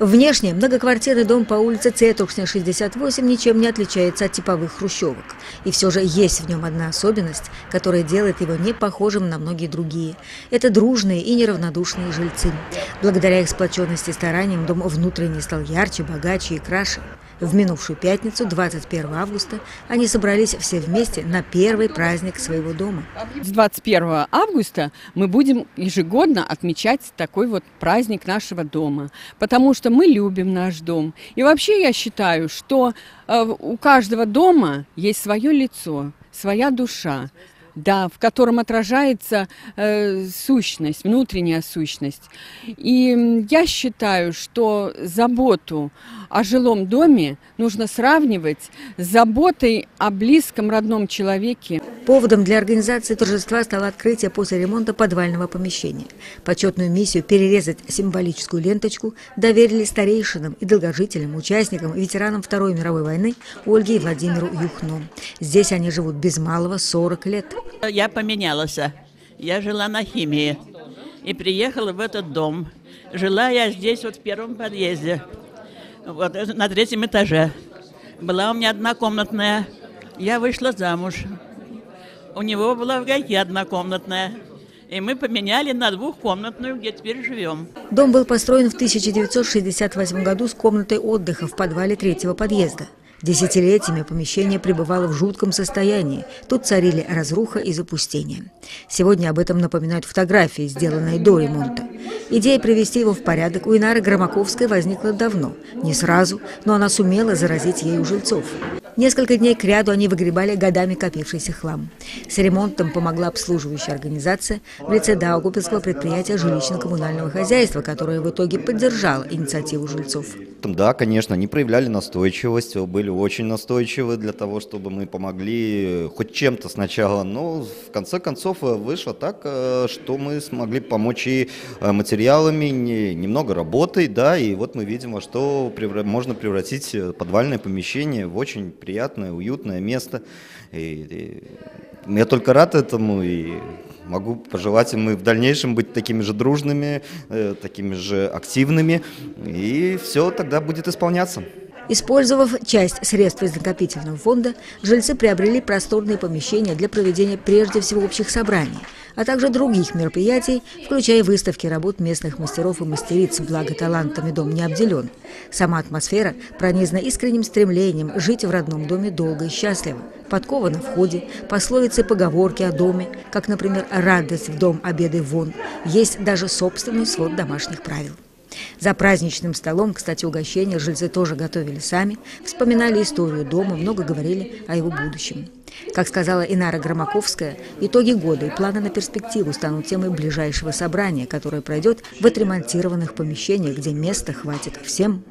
Внешне многоквартирный дом по улице Цетруксня, 68 ничем не отличается от типовых хрущевок. И все же есть в нем одна особенность, которая делает его не похожим на многие другие. Это дружные и неравнодушные жильцы. Благодаря их сплоченности и стараниям дом внутренне стал ярче, богаче и краше. В минувшую пятницу, 21 августа, они собрались все вместе на первый праздник своего дома. С 21 августа мы будем ежегодно отмечать такой вот праздник нашего дома, потому что мы любим наш дом. И вообще я считаю, что у каждого дома есть свое лицо, своя душа, да, в котором отражается сущность, внутренняя сущность. И я считаю, что заботу о жилом доме нужно сравнивать с заботой о близком родном человеке. Поводом для организации торжества стало открытие после ремонта подвального помещения. Почетную миссию перерезать символическую ленточку доверили старейшинам и долгожителям, участникам и ветеранам Второй мировой войны Ольге и Владимиру Юхно. Здесь они живут без малого 40 лет. Я поменялась. Я жила на химии и приехала в этот дом. Жила я здесь вот в первом подъезде, вот на 3-м этаже. Была у меня однокомнатная. Я вышла замуж. У него была в гайке однокомнатная. И мы поменяли на двухкомнатную, где теперь живем. Дом был построен в 1968 году с комнатой отдыха в подвале 3-го подъезда. Десятилетиями помещение пребывало в жутком состоянии. Тут царили разруха и запустение. Сегодня об этом напоминают фотографии, сделанные до ремонта. Идея привести его в порядок у Инары Громаковской возникла давно. Не сразу, но она сумела заразить ею жильцов. Несколько дней кряду они выгребали годами копившийся хлам. С ремонтом помогла обслуживающая организация в лице Даугавпилского предприятия жилищно-коммунального хозяйства, которое в итоге поддержало инициативу жильцов. Да, конечно, они проявляли настойчивость, были очень настойчивы для того, чтобы мы помогли хоть чем-то сначала, но в конце концов вышло так, что мы смогли помочь и материалами, немного работой, да, и вот мы видим, во что можно превратить подвальное помещение в очень приятное, уютное место. И я только рад этому и могу пожелать им и в дальнейшем быть такими же дружными, такими же активными, и все тогда будет исполняться. Использовав часть средств из накопительного фонда, жильцы приобрели просторные помещения для проведения прежде всего общих собраний, а также других мероприятий, включая выставки работ местных мастеров и мастериц, благо талантами дом не обделен. Сама атмосфера пронизана искренним стремлением жить в родном доме долго и счастливо. Подкована в ходе, пословицы и поговорки о доме, как, например, «радость в дом, обеды вон», есть даже собственный свод домашних правил. За праздничным столом, кстати, угощения жильцы тоже готовили сами, вспоминали историю дома, много говорили о его будущем. Как сказала Инара Громаковская, итоги года и планы на перспективу станут темой ближайшего собрания, которое пройдет в отремонтированных помещениях, где места хватит всем.